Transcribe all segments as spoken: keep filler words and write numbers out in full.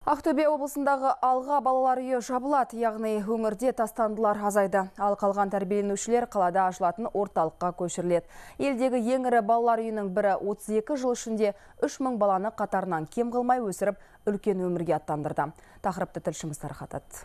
Ақтөбе облысындағы алға балалар үйі жабылады, яғни өңірде тастандылар азайды. Ал қалған тәрбиеленушілер қалада ашылатын орталыққа көшіріледі. Елдегі ең ірі балалар үйінің бірі отыз екі жыл ішінде үш мың баланы қатарынан кем қылмай өсіріп, үлкен өмірге аттандырды. Тақырыпты тілшіміз тарқатады.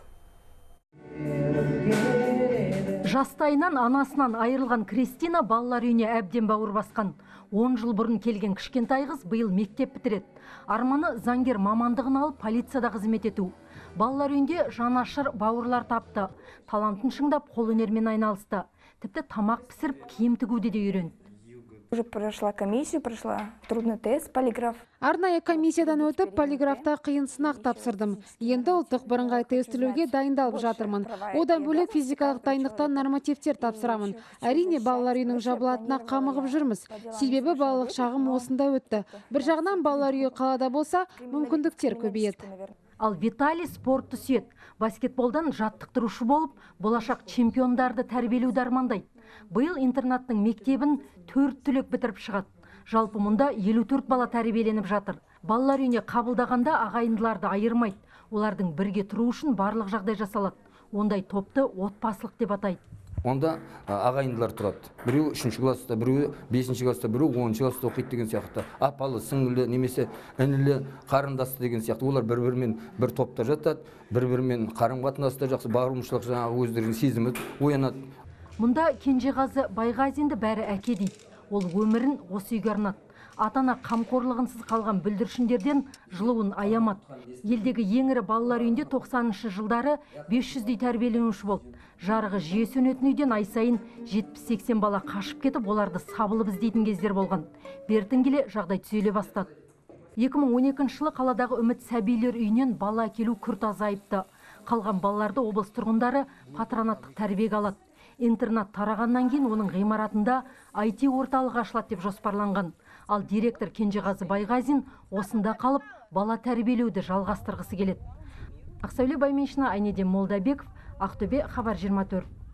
Жастайынан анасынан айырылған Кристина балалар үйіне әбден бауыр басқан. он жыл бұрын келген кішкентай қыз биыл мектеп бітіреді. Арманы заңгер мамандығын алып полицияда қызмет ету. Балалар үйінде жанашыр бауырлар тапты. Талантын шыңдап қолөнермен айналысты. Тіпті тамақ пісіріп, киім тігуді де үйренді. Уже прошла комиссию, прошла трудный тест, полиграф. Арнайы комиссиядан өтіп, полиграфта қиын сынақ тапсырдым. Енді ұлттық бірыңғай тестілеуге дайындалып жатырмын. Одан бөлек физикалық дайындықтан нормативтер тапсырамын. Әрине, балалар үйінің жабылатынына қамығып жүрміз. Себебі балалық шағым осында өтті. Бір жағынан балалар үйі қалада болса, мүмкіндіктер көбейеді. Ал Виталий спортты сүйеді. Баскетболдан жаттықтырушы болып, болашақ чемпиондарды тәрбиелеуді армандайды. Биыл интернаттың мектебін төрт түлек бітіріп шығады. Жалпы мұнда елу төрт бала тәрбиеленіп жатыр. Балалар үйіне қабылдағанда ағайындыларды айырмайды. Олардың бірге тұру үшін барлық жағдай жасалады. Ондай топты отбасылық деп атайды. Онда ағайындылар тұрады. Біреу үшінші класста, біреу бесінші класста, біреу оныншы класста оқиды деген сияқты. Апалы, сіңілі, немесе інілі, қарындасты деген сияқты. Олар бір-бірімен бір топта жатады, бір-бірімен қарым-қатынаста жақсы, бауырмашылық жаңағы өздерінің сезімі оянады. Мұнда Кенжеғазы Байғазинді бәрі әке дейді. Ол өмірін осы үйге арнады. Атана қамқорлығынсыз қалған бүлдіршіндерден жылуын аямады. Елдегі ең ірі балалар үйінде тоқсаныншы жылдары бес жүздей тәрбиеленуші болды. Жарығы жиі сөнетін үйден ай сайын жетпіс сексен бала қашып кетіп, оларды сабылып іздейтін кездер болған. Бертін келе жағдай түзеле бастады. екі мың он екінші жылы қаладағы Үміт сәбилер үйінен бала әкелу күрт азайыпты. Қалған балаларды облыс тұрғындары патронаттық тәрбиеге алады. Интернат тарағаннан кейін оның ғимаратында ай ти орталығы ашылады деп жоспарланған. Ал директор Кенжеғазы Байғазин осында қалып, бала тәрбиелеуді жалғастырғысы келеді. Ақсәуле Байменшина, Айнеден Молдабеков, Ақтөбе, Хабар жиырма төрт.